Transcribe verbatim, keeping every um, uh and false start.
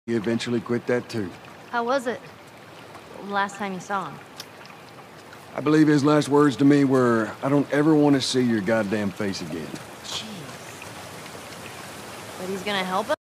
He eventually quit that too. How was it? Last time you saw him? I believe his last words to me were, I don't ever want to see your goddamn face again. Jeez. But he's gonna help us?